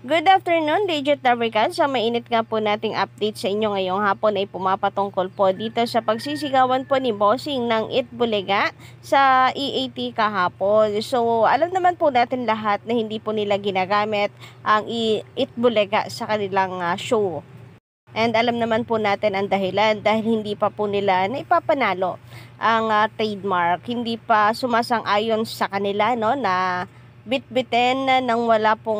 Good afternoon, Digit Fabricant. Sa mainit nga po nating update sa inyo ngayong hapon ay pumapatungkol po dito sa pagsisigawan po ni Bossing ng Itbulaga sa EAT kahapon. So, alam naman po natin lahat na hindi po nila ginagamit ang Itbulaga sa kanilang show. And alam naman po natin ang dahilan dahil hindi pa po nila naipapanalo ang trademark. Hindi pa sumasang-ayon sa kanila no, na bitbitin nang wala pong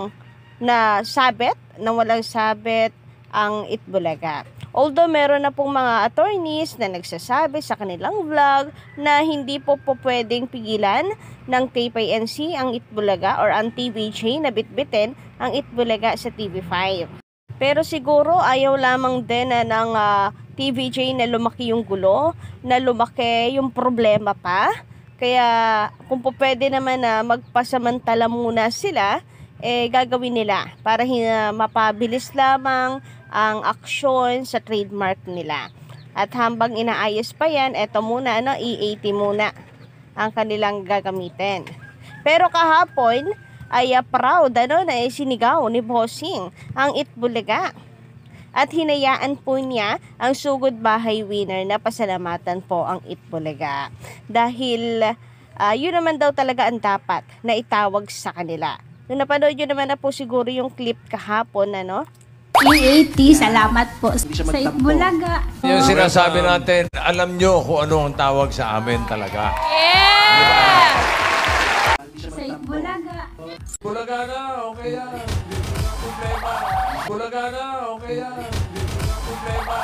nang walang sabit ang Itbulaga. Although meron na pong mga attorneys na nagsasabi sa kanilang vlog na hindi po pwedeng pigilan ng TPNC ang Itbulaga or ang TVJ na bitbitin ang Itbulaga sa TV5. Pero siguro ayaw lamang din ng TVJ na lumaki yung gulo, na lumaki yung problema pa. Kaya kung po pwede naman na magpasamantala muna sila, gagawin nila para mapabilis lamang ang aksyon sa trademark nila. At habang inaayos pa yan, eto muna, EAT muna ang kanilang gagamitin. Pero kahapon ay proud na sinigaw ni Bossing ang Itbulaga. At hinayaan po niya ang sugod bahay winner na pasalamatan po ang Itbulaga. Dahil yun naman daw talaga ang dapat na itawag sa kanila. Nung napanood nyo naman na po siguro yung clip kahapon, EAT, salamat po sa Itbulaga. Yung sinasabi natin, alam nyo kung ano ang tawag sa amin talaga. Yeah! Sa Itbulaga. Bulaga na, okay yan. Hindi mo na problema. Bulaga na, okay yan. Hindi mo na problema.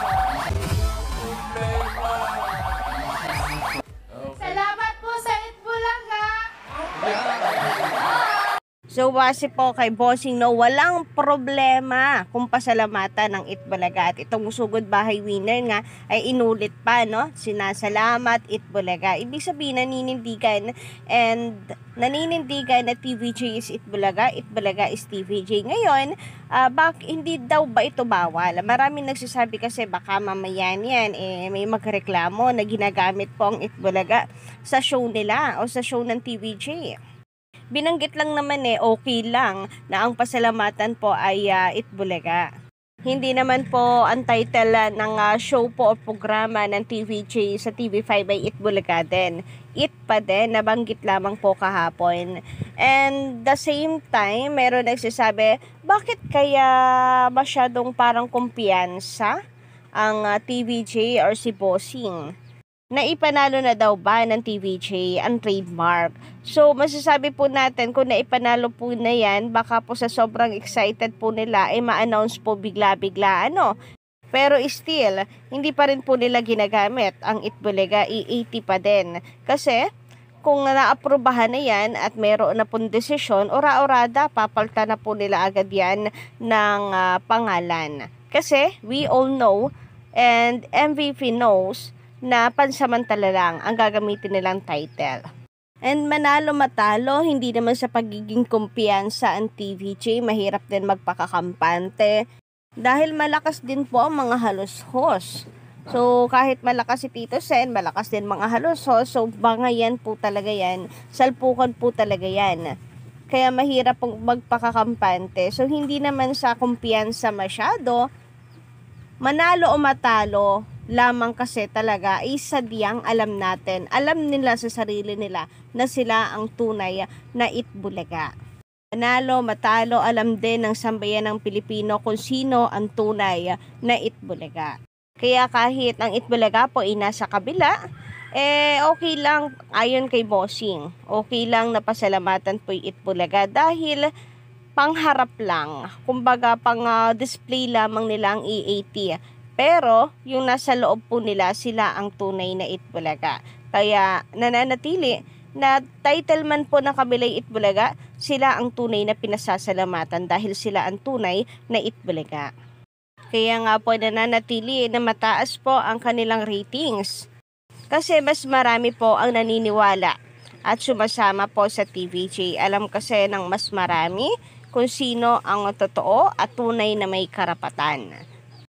Salamat po sa Itbulaga. So, base po kay Bossing, walang problema kung pasalamatan ng Itbulaga. At itong sugod bahay winner nga ay inulit pa, Sinasalamat Itbulaga. Ibig sabihin, naninindigan na TVJ is Itbulaga, Itbulaga is TVJ. Ngayon, hindi daw ba ito bawal? Maraming nagsasabi kasi baka mamaya yan, may magreklamo na ginagamit po ang Itbulaga sa show nila o sa show ng TVJ. Binanggit lang naman okay lang na ang pasalamatan po ay Itbulaga. Hindi naman po ang title ng show po o programa ng TVJ sa TV5 ay Itbulaga din. It pa din, nabanggit lamang po kahapon. And the same time, meron nagsasabi, bakit kaya masyadong parang kumpiyansa ang TVJ or si Bossing? Naipanalo na daw ba ng TVJ ang trademark? So, masasabi po natin kung naipanalo po na yan, baka po sa sobrang excited po nila, ma-announce po bigla-bigla, Pero still, hindi pa rin po nila ginagamit ang Itbulaga, EAT pa din. Kasi, kung naaprubahan na yan at meron na pong desisyon, ora-orada, papalta na po nila agad yan ng pangalan. Kasi, we all know, and MVP knows, na pansamantala lang ang gagamitin nilang title. And manalo matalo, hindi naman sa pagiging kumpiyansa ang TVJ, mahirap din magpakakampante dahil malakas din po ang mga halos-hos. So kahit malakas si Tito Sen, malakas din mga halos-hos, so bangayan po talaga yan, salpukan po talaga yan. Kaya mahirap pong magpakakampante. So hindi naman sa kumpiyansa masyado, manalo o matalo, lamang kasi talaga ay sadyang alam natin. Alam nila sa sarili nila na sila ang tunay na Itbulaga. Manalo, matalo, alam din ng sambayan ng Pilipino kung sino ang tunay na Itbulaga. Kaya kahit ang Itbulaga po ay nasa kabila, okay lang ayon kay Bossing. Okay lang na pasalamatan po yung Itbulaga dahil pangharap lang. Kumbaga pang display lamang nila ang EAT. Pero, yung nasa loob po nila, sila ang tunay na Itbulaga. Kaya, nananatili na title man po ng kabilay Itbulaga, sila ang tunay na pinasasalamatan dahil sila ang tunay na Itbulaga. Kaya nga po, nananatili na mataas po ang kanilang ratings. Kasi mas marami po ang naniniwala at sumasama po sa TVJ. Alam kasi ng mas marami kung sino ang totoo at tunay na may karapatan.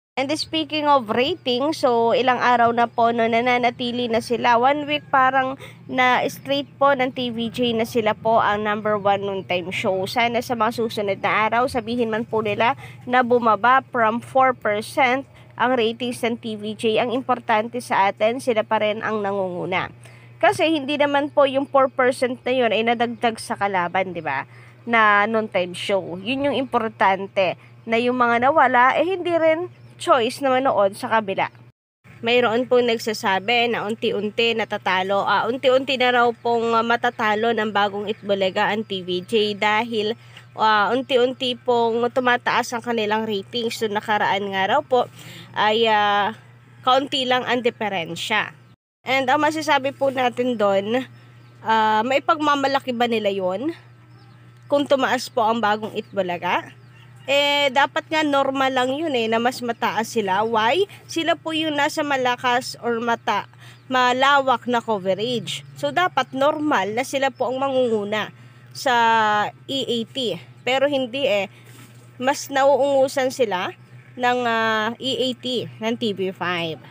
And speaking of rating, so ilang araw na po no nananatili na sila. 1 week parang na straight po ng TVJ na sila po ang number 1 noontime show. Sana sa mga susunod na araw, sabihin man po nila na bumaba from 4% ang ratings ng TVJ. Ang importante sa atin, sila pa rin ang nangunguna. Kasi hindi naman po yung 4% na yun ay nadagdag sa kalaban, di ba? Na noontime show. Yun yung importante. Na yung mga nawala, hindi rin choice na manood sa kabila. Mayroon pong nagsasabi na unti-unti natatalo. Unti-unti na raw pong matatalo ng bagong Itbulaga ang TVJ dahil unti-unti pong tumataas ang kanilang ratings. So nakaraan nga raw po ay kaunti lang ang diferensya. And ang masasabi po natin doon, may pagmamalaki ba nila yon kung tumaas po ang bagong Itbulaga? Dapat nga normal lang yun na mas mataas sila. Why? Sila po yung nasa malakas or malawak na coverage. So, dapat normal na sila po ang mangunguna sa EAT. Pero hindi mas nauungusan sila ng EAT, ng TV5.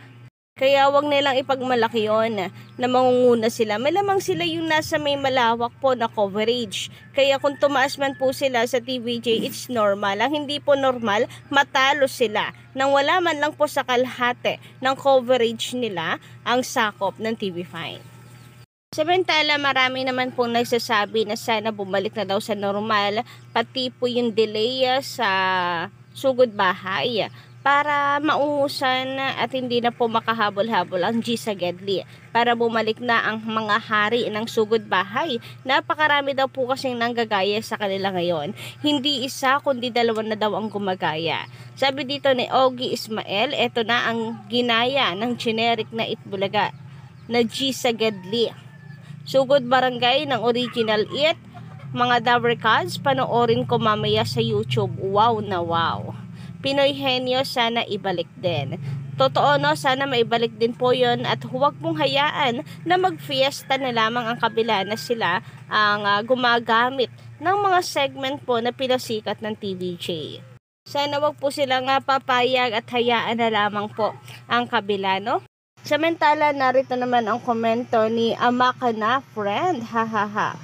Kaya wag nilang ipagmalaki yun na mangunguna sila. Malamang sila yung nasa may malawak po na coverage. Kaya kung tumaas man po sila sa TVJ, it's normal. Ang hindi po normal, matalo sila nang wala man lang po sa kalahati ng coverage nila ang sakop ng TV5. Samantala, marami naman pong nagsasabi na sana bumalik na daw sa normal, pati po yung delay sa sugod bahay para maungusan at hindi na po makahabol-habol ang G sa Gedli para bumalik na ang mga hari ng sugod bahay. Napakarami daw po kasing nanggagaya sa kanila ngayon. Hindi isa kundi 2 na daw ang gumagaya. Sabi dito ni Ogie Ismael, eto na ang ginaya ng generic na Itbulaga na G sa Gedli. Sugod barangay ng original It, mga Dabarkads, panoorin ko mamaya sa YouTube. Wow na wow. Pinoy Henyo, sana ibalik din. Totoo no, sana maibalik din po yon at huwag mong hayaan na mag-fiesta na lamang ang kabila na sila ang gumagamit ng mga segment po na pinasikat ng TVJ. Sana wag po silang papayag at hayaan na lamang po ang kabila, no? Samantala, narito naman ang komento ni Amaka na friend, hahaha.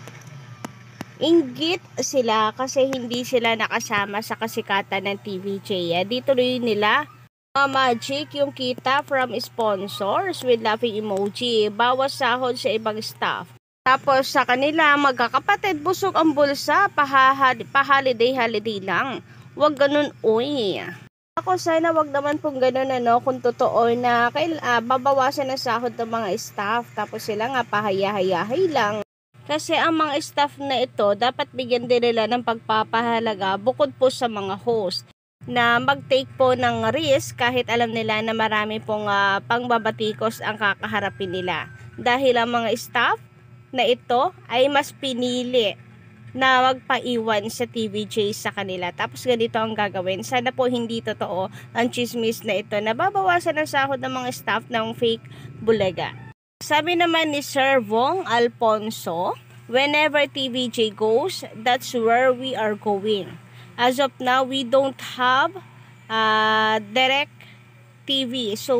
Inggit sila kasi hindi sila nakasama sa kasikatan ng TVJ. Dito rin nila magic yung kita from sponsors with laughing emoji. Bawas sahod sa ibang staff. Tapos sa kanila, magkakapatid, busog ang bulsa, pa-holiday lang. Wag ganun, uy. Ako sana wag naman pong ganun kung totoo na babawasan ang sahod ng mga staff. Tapos sila nga pahaya-hayahay lang. Kasi ang mga staff na ito, dapat bigyan din nila ng pagpapahalaga bukod po sa mga host na mag-take po ng risk kahit alam nila na marami pong pangbabatikos ang kakaharapin nila. Dahil ang mga staff na ito ay mas pinili na magpaiwan sa TVJ sa kanila. Tapos ganito ang gagawin. Sana po hindi totoo ang chismis na ito na babawasan ang sahod ng mga staff ng fake bulaga. Sabi naman ni Sir Vong Alfonso, whenever TVJ goes, that's where we are going. As of now, we don't have direct TV, so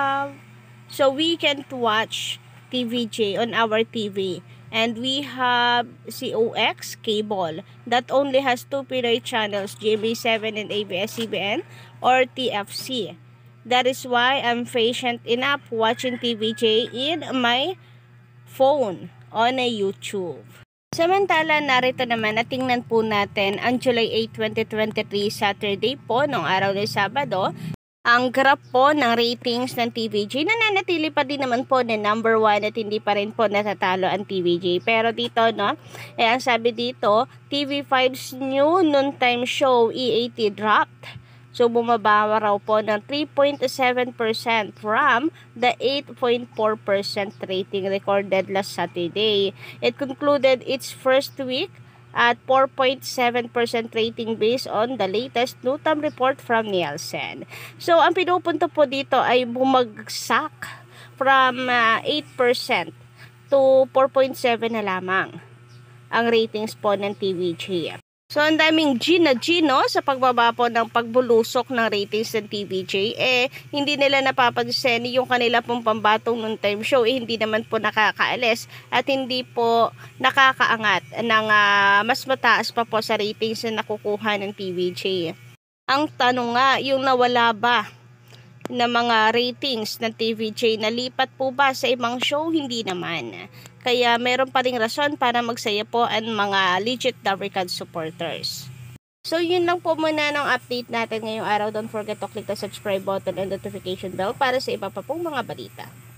we can't watch TVJ on our TV. And we have COX cable that only has 2 Pinoy channels, GMA7 and ABS-CBN or TFC. That is why I'm patient enough watching TVJ in my phone on a YouTube. Samantala, narito naman na tingnan po natin ang July 8, 2023 Saturday po, nung araw ng Sabado. Ang graph po ng ratings ng TVJ nananatili pa din naman po na number 1 at hindi pa rin po natatalo ang TVJ. Pero dito, no, ang sabi dito, TV5's new noontime show EAT dropped. So, bumaba raw po ng 3.7% from the 8.4% rating recorded last Saturday. It concluded its first week at 4.7% rating based on the latest noontime report from Nielsen. So, ang pinupunto po dito ay bumagsak from 8% to 4.7 na lamang ang ratings po ng TVJ. So, ang daming Gino sa pagbaba po ng pagbulusok ng ratings ng TVJ. Hindi nila napapansin yung kanila pong pambatong ng time show. Hindi naman po nakakaalis at hindi po nakakaangat ng mas mataas pa po sa ratings na nakukuha ng TVJ. Ang tanong nga, yung nawala ba na mga ratings ng TVJ, nalipat po ba sa ibang show? Hindi naman. Kaya meron pa ring rason para magsaya po ang mga legit Dabrican supporters. So yun lang po muna ng update natin ngayong araw. Don't forget to click the subscribe button and notification bell para sa iba pa pong mga balita.